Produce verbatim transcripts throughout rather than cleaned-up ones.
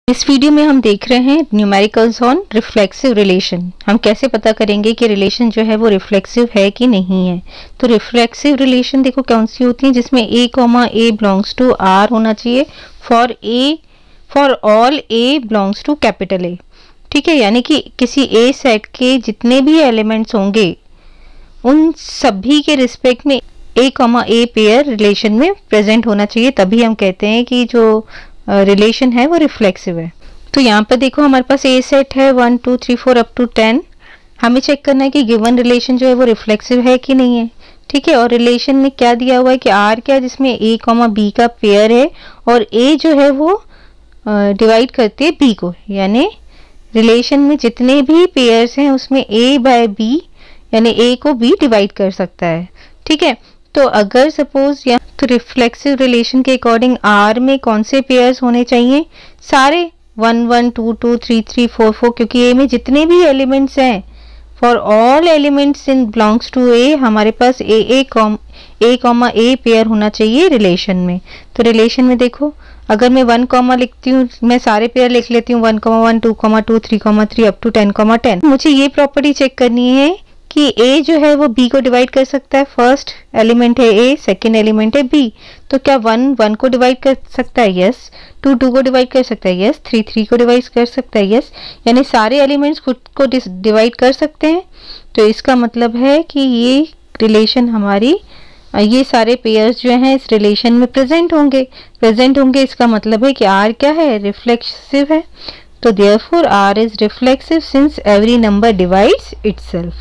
इस वीडियो में हम देख रहे हैं न्यूमेरिकल्स ऑन रिफ्लेक्सिव रिलेशन। हम कैसे पता करेंगे कि रिलेशन जो है वो रिफ्लेक्सिव है कि नहीं है। तो रिफ्लेक्सिव रिलेशन देखो कौन सी होती है, जिसमें a comma a belongs to r होना चाहिए for a for all a belongs to capital A। ठीक है, यानी कि किसी a सेट के जितने भी एलिमेंट्स होंगे उन सभी के रिस्पेक्ट में a comma a pair relation में प्रेजेंट होना चाहिए, तभी हम कहते हैं कि जो रिलेशन uh, है वो रिफ्लेक्सिव है। तो यहाँ पर देखो हमारे पास ए सेट है one two three four up to ten. हमें चेक करना है कि गिवन रिलेशन जो है वो रिफ्लेक्सिव है कि नहीं है। ठीक है, और रिलेशन में क्या दिया हुआ है कि आर क्या है, जिसमें ए कॉमा बी का पेयर है और ए जो है वो डिवाइड uh, करती है बी को, यानी रिलेशन में जितने भी पेयर्स हैं उसमें ए बाय बी यानी ए को बी डिवाइड कर सकता है। ठीक है, तो अगर सपोज या तो रिफ्लेक्सिव रिलेशन के अकॉर्डिंग आर में कौन से पेयर्स होने चाहिए, सारे one one two two three three four four, क्योंकि ए में जितने भी एलिमेंट्स हैं for all elements in belongs to A हमारे पास A A com A comma A pair होना चाहिए रिलेशन में। तो रिलेशन में देखो अगर मैं वन कॉमा लिखती हूँ, मैं सारे पेयर लिख लेती हूँ one comma one two comma two three comma three up to ten comma ten. मुझे ये प्रॉपर्टी चेक करनी है कि a जो है वो b को डिवाइड कर सकता है। फर्स्ट एलिमेंट है a, सेकंड एलिमेंट है b, तो क्या वन वन को डिवाइड कर सकता है? यस। टू टू को डिवाइड कर सकता है? यस। थ्री थ्री को डिवाइड कर सकता है? यस। यानी सारे एलिमेंट्स खुद को डिवाइड कर सकते हैं। तो इसका मतलब है कि ये रिलेशन हमारी, ये सारे पेयर्स जो हैं इस रिलेशन में प्रेजेंट होंगे प्रेजेंट होंगे इसका मतलब है कि r क्या है, रिफ्लेक्सिव है। तो therefore r is reflexive since every number divides itself.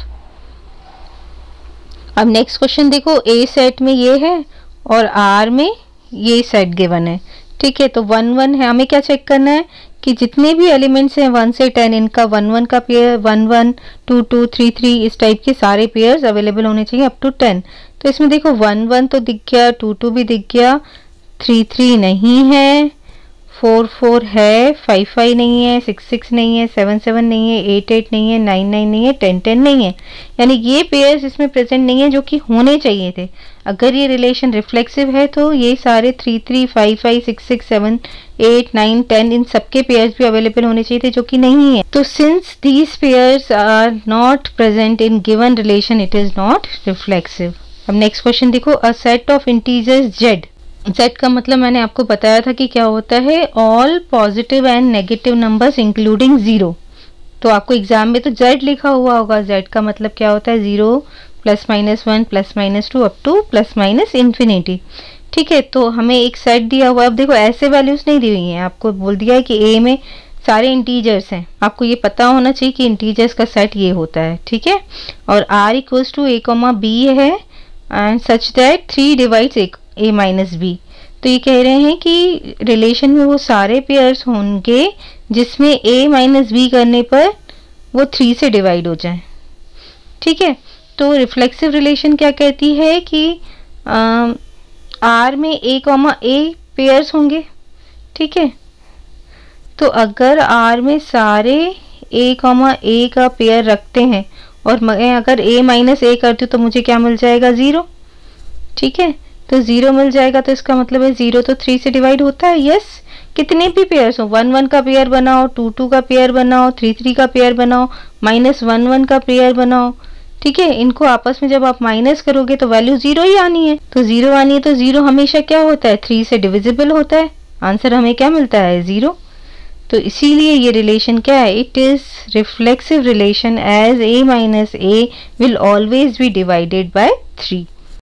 अब नेक्स्ट क्वेश्चन देखो, ए सेट में ये है और आर में ये सेट गिवन है। ठीक है, तो वन वन है, हमें क्या चेक करना है कि जितने भी एलिमेंट्स हैं वन से टेन इनका वन वन का pair, one one two two three three इस टाइप के सारे पेयर्स अवेलेबल होने चाहिए अप टू टेन। तो इसमें देखो वन वन तो दिख गया, टू टू भी दिख गया, थ्री थ्री नहीं है, फोर फोर है, फाइव फाइव नहीं है, सिक्स सिक्स नहीं है, सेवन सेवन नहीं है, एट एट नहीं है, नाइन नाइन नहीं है, टेन टेन नहीं है। यानी ये पेयर्स इसमें प्रेजेंट नहीं है जो कि होने चाहिए थे। अगर ये रिलेशन रिफ्लेक्सिव है तो ये सारे three three five five six six seven eight nine ten इन सबके पेयर्स भी अवेलेबल होने चाहिए थे, जो कि नहीं है। तो since these pairs are not present in given relation it is not reflexive. अब नेक्स्ट क्वेश्चन देखो, a set of integers Z. Z का मतलब मैंने आपको बताया था कि क्या होता है, all positive and negative numbers including zero. तो आपको एग्जाम में तो Z लिखा हुआ होगा। Z का मतलब क्या होता है, zero plus minus one plus minus two up to plus minus infinity. ठीक है, तो हमें एक सेट दिया हुआ है। अब देखो ऐसे वैल्यूज नहीं दी हुई हैं, आपको बोल दिया है कि A में सारे इंटीजर्स हैं। आपको ये पता होना चाहिए कि इंटीजर्स का सेट ये होता है। ठीक है, और R equals to A comma B है and such that three divides A minus B. तो ये कह रहे हैं कि रिलेशन में वो सारे पेयर्स होंगे जिसमें a माइनस बी करने पर वो थ्री से डिवाइड हो जाए। ठीक है, तो रिफ्लेक्सिव रिलेशन क्या कहती है कि आर में a कॉमा a पेयर्स होंगे। ठीक है, तो अगर r में सारे a कॉमा a का पेयर रखते हैं और मैं अगर a माइनस a करती हूँ तो मुझे क्या मिल जाएगा, ज़ीरो। ठीक है, तो जीरो मिल जाएगा। तो इसका मतलब है जीरो तो थ्री से डिवाइड होता है। यस, कितने भी पेयर्स हो, वन वन का पेयर बनाओ, टू टू का पेयर बनाओ, थ्री थ्री का पेयर बनाओ, माइनस वन वन का पेयर बनाओ। ठीक है, इनको आपस में जब आप माइनस करोगे तो वैल्यू जीरो ही आनी है। तो जीरो आनी है तो जीरो हमेशा क्या होता है, थ्री से डिविजिबल होता है। आंसर हमें क्या मिलता है, जीरो। तो इसीलिए ये रिलेशन क्या है, it is reflexive relation as a minus a will always be divided by three.